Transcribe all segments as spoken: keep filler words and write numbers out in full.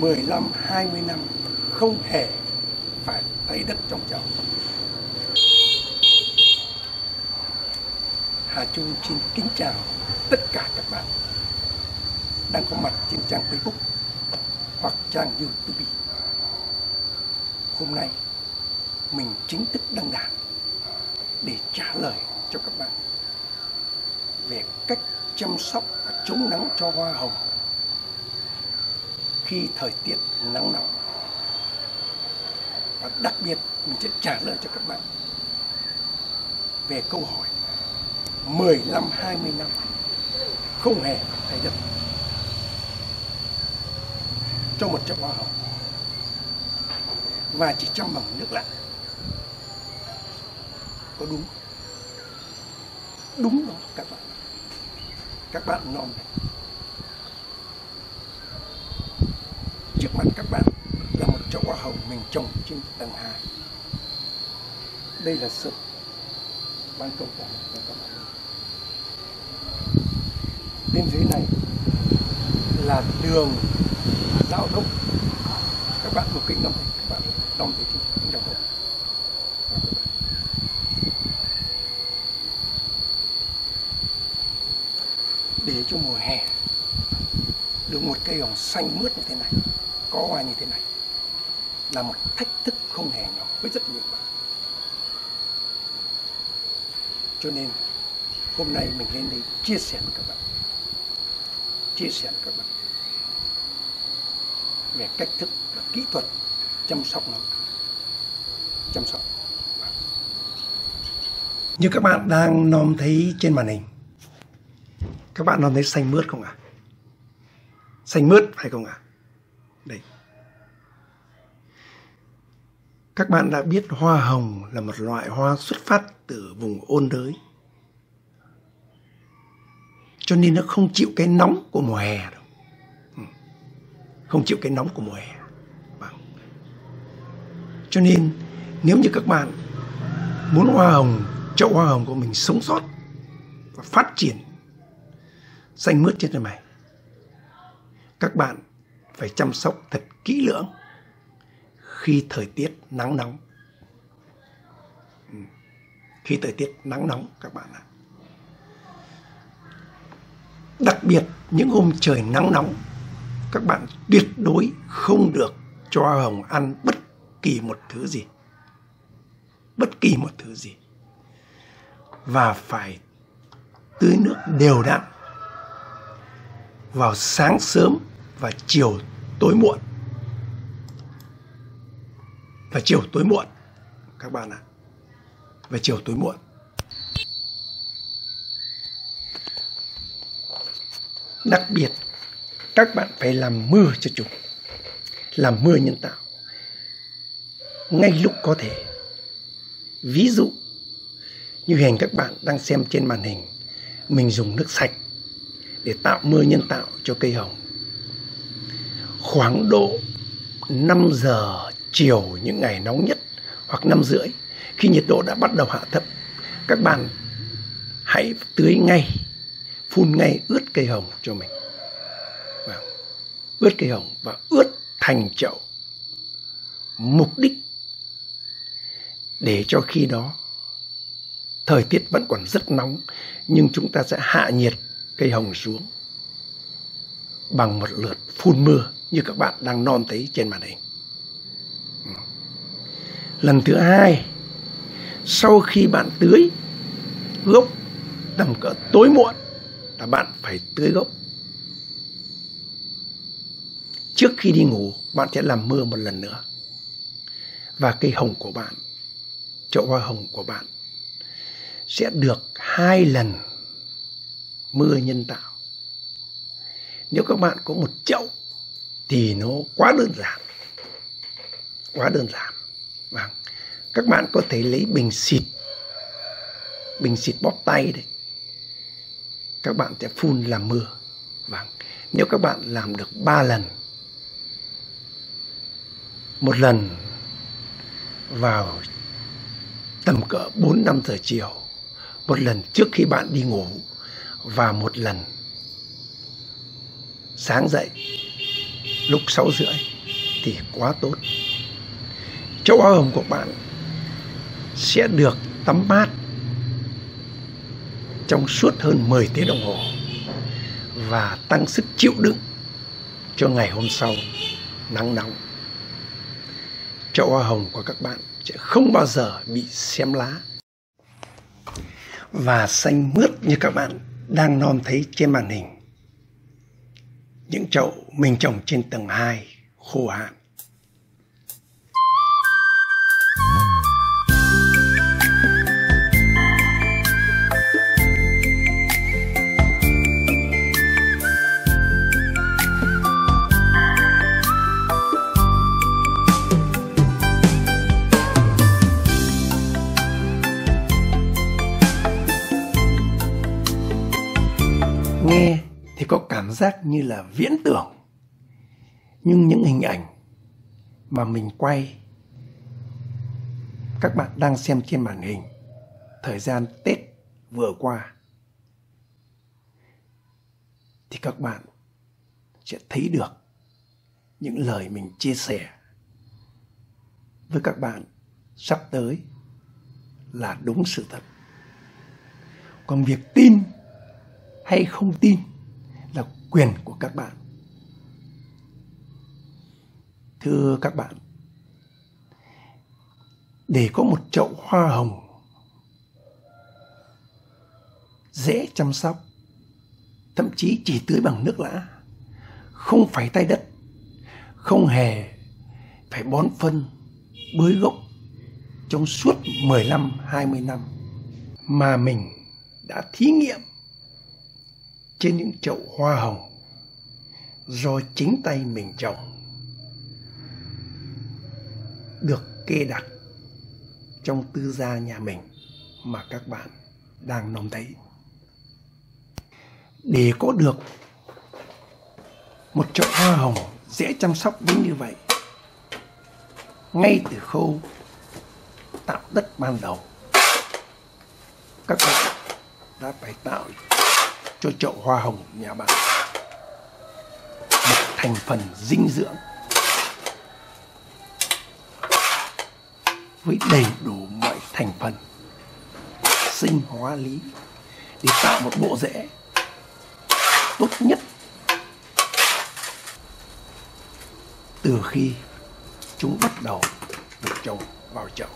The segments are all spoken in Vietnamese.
mười lăm hai mươi năm không hề phải thấy đất trong chậu. Hà Trung xin kính chào tất cả các bạn đang có mặt trên trang Facebook hoặc trang YouTube. Hôm nay mình chính thức đăng đàn để trả lời cho các bạn về cách chăm sóc và chống nắng cho hoa hồng khi thời tiết nắng nóng. Và đặc biệt mình sẽ trả lời cho các bạn về câu hỏi mười lăm hai mươi năm không hề thay đất cho một chậu hoa hồng và chỉ chăm bằng nước lạnh. Có đúng? Đúng đó các bạn. Các bạn non này. Trước mặt các bạn là một chậu hoa hồng mình trồng trên tầng hai. Đây là sân ban công của các bạn. Bên dưới này là đường giao thông. Các bạn một kính đong thấy, các bạn đong thấy kính giao thông. Để cho mùa hè được một cây hồng xanh mướt như thế này, có hoa như thế này là một thách thức không hề nhỏ với rất nhiều bạn. Cho nên hôm nay mình lên đây chia sẻ với các bạn, chia sẻ với các bạn về cách thức và kỹ thuật chăm sóc nó, chăm sóc. Như các bạn đang nom thấy trên màn hình, các bạn nom thấy xanh mướt không ạ? À? Xanh mướt phải không ạ? À? Đây. Các bạn đã biết hoa hồng là một loại hoa xuất phát từ vùng ôn đới, cho nên nó không chịu cái nóng của mùa hè đâu. Không chịu cái nóng của mùa hè. Vâng. Cho nên nếu như các bạn muốn hoa hồng, chậu hoa hồng của mình sống sót và phát triển xanh mướt trên này, các bạn phải chăm sóc thật kỹ lưỡng khi thời tiết nắng nóng. Khi thời tiết nắng nóng các bạn ạ. Đặc biệt những hôm trời nắng nóng, các bạn tuyệt đối không được cho hoa hồng ăn bất kỳ một thứ gì. Bất kỳ một thứ gì. Và phải tưới nước đều đặn vào sáng sớm và chiều tối muộn. Và chiều tối muộn các bạn ạ. Và chiều tối muộn. Đặc biệt các bạn phải làm mưa cho chúng, làm mưa nhân tạo ngay lúc có thể. Ví dụ như hình các bạn đang xem trên màn hình, mình dùng nước sạch để tạo mưa nhân tạo cho cây hồng. Khoảng độ năm giờ chiều những ngày nóng nhất hoặc năm rưỡi, khi nhiệt độ đã bắt đầu hạ thấp, các bạn hãy tưới ngay, phun ngay ướt cây hồng cho mình. Vâng. Ướt cây hồng và ướt thành chậu. Mục đích để cho khi đó thời tiết vẫn còn rất nóng, nhưng chúng ta sẽ hạ nhiệt cây hồng xuống bằng một lượt phun mưa như các bạn đang non thấy trên màn hình. Lần thứ hai, sau khi bạn tưới gốc tầm cỡ tối muộn là bạn phải tưới gốc. Trước khi đi ngủ, bạn sẽ làm mưa một lần nữa. Và cây hồng của bạn, chậu hoa hồng của bạn sẽ được hai lần mưa nhân tạo. Nếu các bạn có một chậu thì nó quá đơn giản. Quá đơn giản. Vâng. Các bạn có thể lấy bình xịt, bình xịt bóp tay đấy. Các bạn sẽ phun làm mưa. Vâng. Nếu các bạn làm được ba lần, một lần vào tầm cỡ bốn năm giờ chiều, một lần trước khi bạn đi ngủ và một lần sáng dậy lúc sáu rưỡi, thì quá tốt. Chậu hoa hồng của bạn sẽ được tắm mát trong suốt hơn mười tiếng đồng hồ và tăng sức chịu đựng cho ngày hôm sau nắng nóng. Chậu hoa hồng của các bạn sẽ không bao giờ bị xém lá và xanh mướt như các bạn đang nom thấy trên màn hình. Những chậu mình trồng trên tầng hai khô hạn. Nghe thì có cảm giác như là viễn tưởng, nhưng những hình ảnh mà mình quay các bạn đang xem trên màn hình thời gian Tết vừa qua thì các bạn sẽ thấy được những lời mình chia sẻ với các bạn sắp tới là đúng sự thật. Còn việc tin hay không tin là quyền của các bạn. Thưa các bạn, để có một chậu hoa hồng dễ chăm sóc, thậm chí chỉ tưới bằng nước lã, không phải tay đất, không hề phải bón phân, bới gốc trong suốt mười lăm hai mươi năm mà mình đã thí nghiệm trên những chậu hoa hồng do chính tay mình trồng, được kê đặt trong tư gia nhà mình mà các bạn đang nom thấy. Để có được một chậu hoa hồng dễ chăm sóc đến như vậy, ngay từ khâu tạo đất ban đầu, các bạn đã phải tạo cho chậu hoa hồng nhà bạn một thành phần dinh dưỡng với đầy đủ mọi thành phần sinh hóa lý để tạo một bộ rễ tốt nhất từ khi chúng bắt đầu được trồng vào chậu.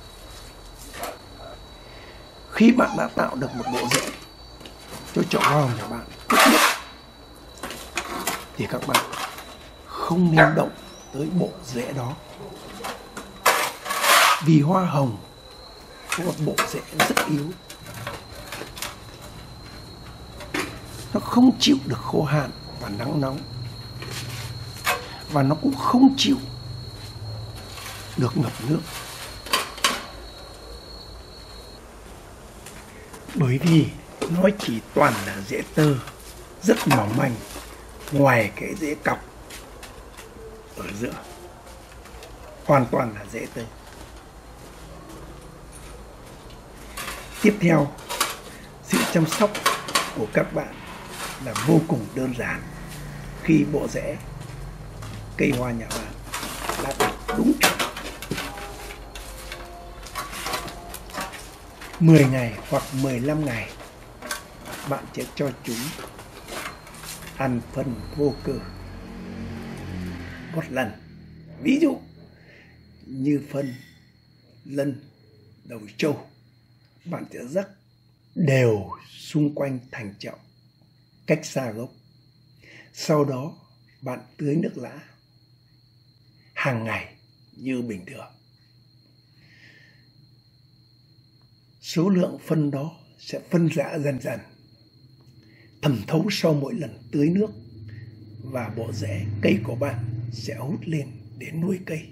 Khi bạn đã tạo được một bộ rễ cho chậu hoa hồng nhà bạn tốt nhất thì các bạn không nên động tới bộ rễ đó, vì hoa hồng có một bộ rễ rất yếu, nó không chịu được khô hạn và nắng nóng, và nó cũng không chịu được ngập nước. Bởi vì nó chỉ toàn là rễ tơ rất mỏng manh, ngoài cái rễ cọc ở giữa, hoàn toàn là rễ tơ. Tiếp theo, sự chăm sóc của các bạn là vô cùng đơn giản. Khi bộ rễ cây hoa nhà bạn đã đặt đúng chỗ, mười ngày hoặc mười lăm ngày, bạn sẽ cho chúng ăn phân vô cơ một lần. Ví dụ như phân lân, đầu trâu, bạn sẽ rắc đều xung quanh thành chậu cách xa gốc. Sau đó bạn tưới nước lã hàng ngày như bình thường. Số lượng phân đó sẽ phân rã dần dần, thẩm thấu sau mỗi lần tưới nước, và bộ rễ cây của bạn sẽ hút lên để nuôi cây.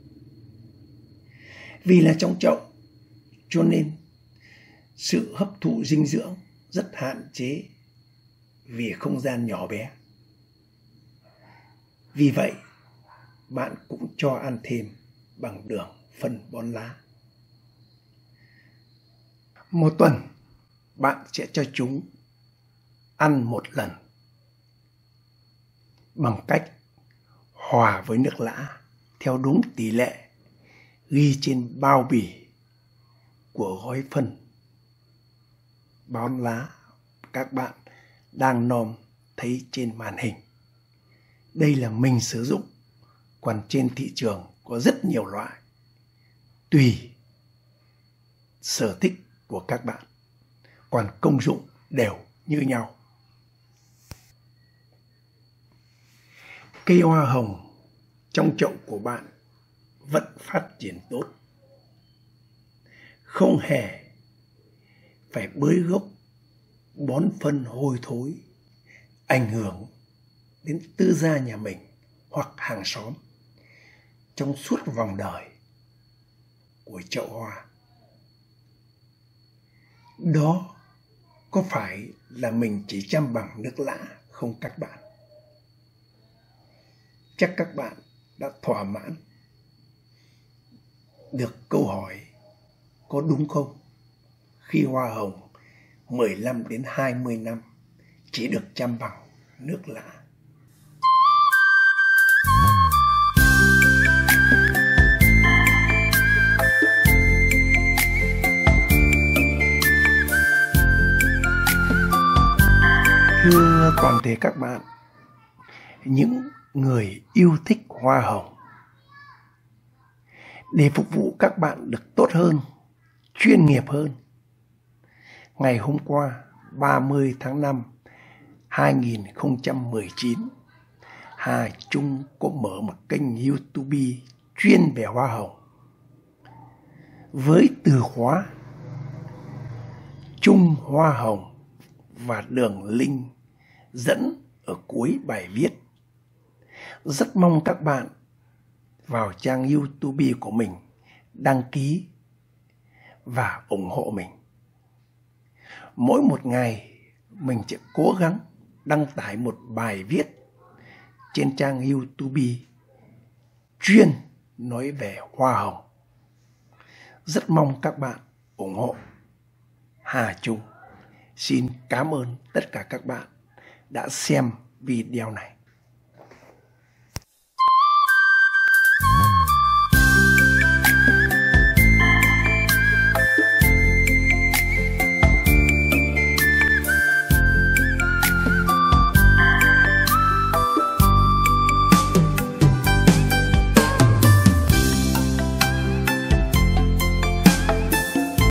Vì là trong chậu cho nên sự hấp thụ dinh dưỡng rất hạn chế vì không gian nhỏ bé. Vì vậy, bạn cũng cho ăn thêm bằng đường phân bón lá. Một tuần, bạn sẽ cho chúng ăn một lần bằng cách hòa với nước lã theo đúng tỷ lệ ghi trên bao bì của gói phân bón lá các bạn đang nom thấy trên màn hình. Đây là mình sử dụng, còn trên thị trường có rất nhiều loại, tùy sở thích của các bạn, còn công dụng đều như nhau. Cây hoa hồng trong chậu của bạn vẫn phát triển tốt, không hề phải bới gốc, bón phân hôi thối, ảnh hưởng đến tư gia nhà mình hoặc hàng xóm trong suốt vòng đời của chậu hoa. Đó có phải là mình chỉ chăm bằng nước lã không các bạn? Chắc các bạn đã thỏa mãn được câu hỏi có đúng không, khi hoa hồng mười lăm đến hai mươi năm chỉ được chăm bằng nước lã. Thưa toàn thể các bạn, những người yêu thích hoa hồng, để phục vụ các bạn được tốt hơn, chuyên nghiệp hơn, ngày hôm qua ba mươi tháng năm hai nghìn không trăm mười chín, Hà Trung có mở một kênh YouTube chuyên về hoa hồng với từ khóa Trung Hoa Hồng và đường link dẫn ở cuối bài viết. Rất mong các bạn vào trang YouTube của mình đăng ký và ủng hộ mình. Mỗi một ngày mình sẽ cố gắng đăng tải một bài viết trên trang YouTube chuyên nói về hoa hồng. Rất mong các bạn ủng hộ. Hà Trung xin cảm ơn tất cả các bạn đã xem video này.